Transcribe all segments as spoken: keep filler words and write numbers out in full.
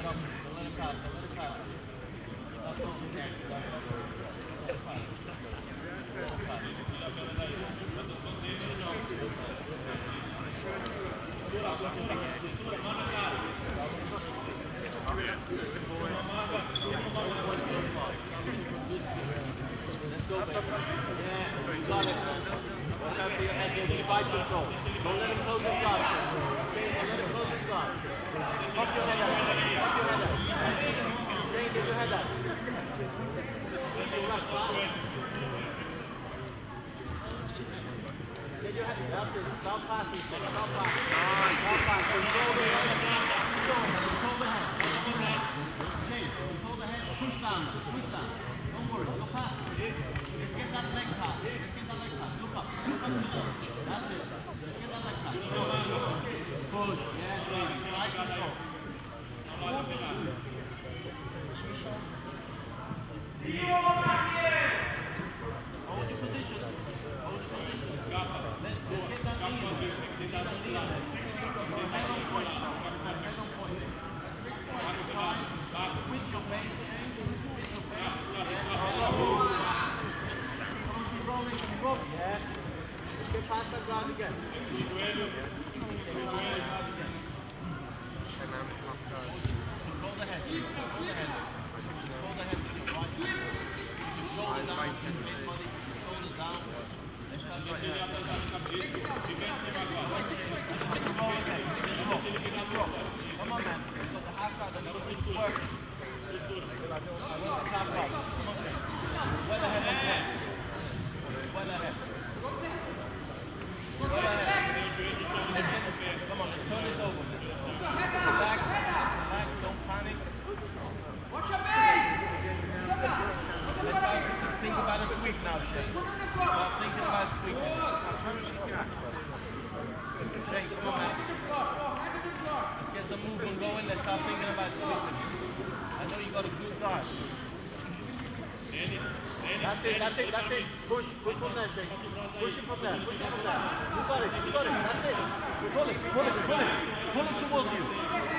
That's it, that's it, that's it. Push, push from there, Shane. Push it from there, push it from there. You got it, you got it, that's it. Pull it, pull it, pull it. Pull it towards you.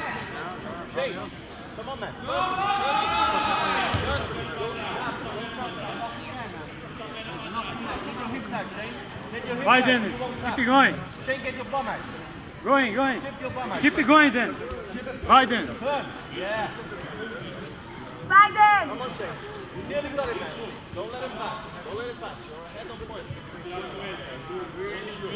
Shane, come on, man. Turn to me, turn to me. Turn to me. That's it, don't come there. Knock it there, man. Knock it there. Get your hip tag, Shane. Get your hip tag. Right, Dennis. Keep it going. Shane, get your bum out. Going, going. Keep your bum out. Keep it going, then. Right, then. Turn. Yeah. Biden! Come on, Shane. You nearly got it, man. Don't let him pass. Don't let him pass. You're ahead on point. Really good.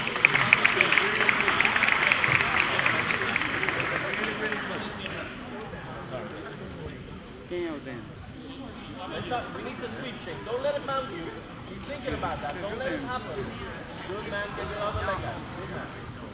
Quem é o Dan? Let's start. We need to sweep, Shane. Don't let him mount you. He's thinking about that. Don't let him happen. Good man. Get your other leg out. Good man.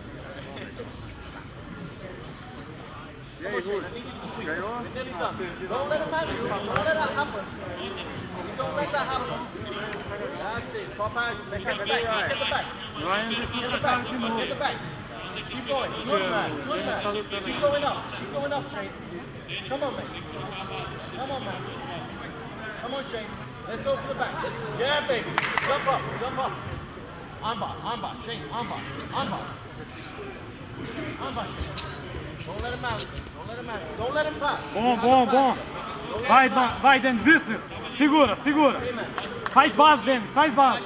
Come on, Shane. I need you to sweep. We're nearly done. Don't let him mount you. Don't let that happen. Don't let that happen. That's it. Pop out. Let's get the back. Let's get the back. Get the back. Get the back. Keep going. Good man. Good man. Keep going up. Keep going up, Shane. Come on, man. Come on, man. Come on, Shane. Let's go for the back. Yeah, baby. Jump up. Jump up. Armbar. Armbar. Shane. Armbar. Armbar. Armbar, Shane. Don't let him out. Don't let him out. Don't let him pass. Bom, bom, bom. Vai, vai, vai, Dennis. Isso. Segura, segura. Faz base, Dennis. Faz base.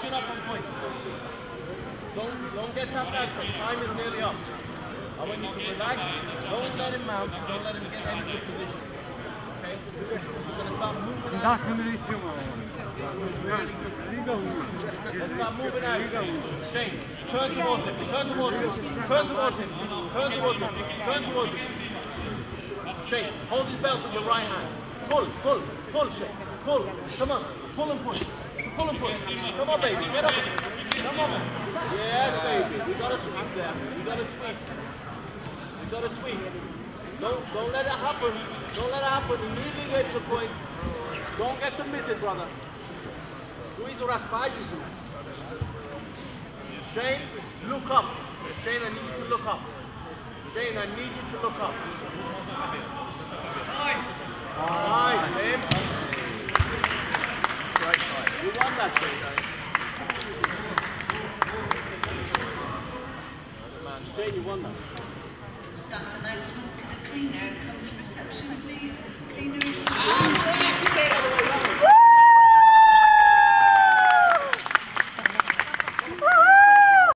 Don't, don't get tapped out. Time is nearly up. I want you to relax. Don't let him mount. Don't let him get any good position. Okay? We're going to start moving Dá a out. câmera em cima. Liga o. Let's start moving out. Shane, turn towards him. Turn towards him. Turn towards him. Turn towards him. Turn towards him. Shane, hold his belt with your right hand. Pull, pull, pull, Shane. Pull. Come on. Pull and push. Pull and push. Come on, baby. Get up. Come on, man. Yes, baby. We got to sweep there. We got to sweep. We got to sweep. Don't, don't let it happen. Don't let it happen. Immediately get to the points. Don't get submitted, brother. Luiz o raspagem. Shane, look up. Shane, I need you to look up. Shane, I need you to look up. All right, babe. You won that, Shane. Man, Shane, you won that. Staff announcement, could a cleaner come to reception, please? Cleaner.